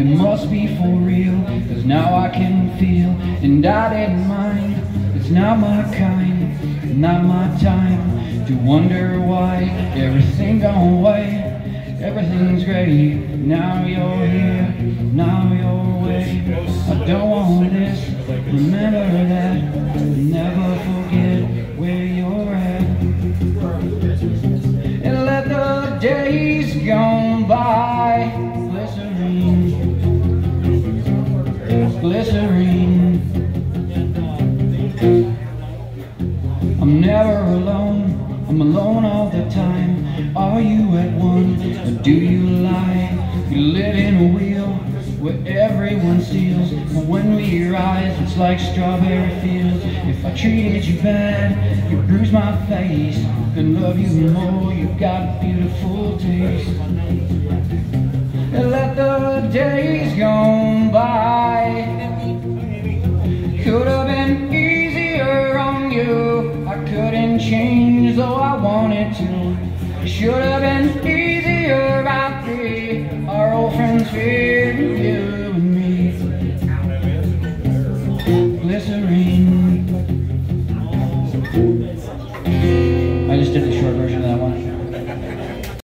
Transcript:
must be for real, 'cause now I can feel, and I didn't mind. It's not my kind, not my time to wonder why everything gone away. Everything's great, now you're here, now you're away. I don't want this, remember that, never forget where you're at. And let the days gone by, glycerine, glycerine. I'm never alone, I'm alone all the time. Are you at one, or do you lie? You live in a wheel where everyone steals, but when we rise it's like strawberry fields. If I treated you bad, you bruise my face, then love you more, you've got a beautiful taste. And let the days gone by, could have been easier on you. I couldn't change though I wanted to. Should have been easier about three. Our old friends feared you and me. Glycerine. I just did the short version.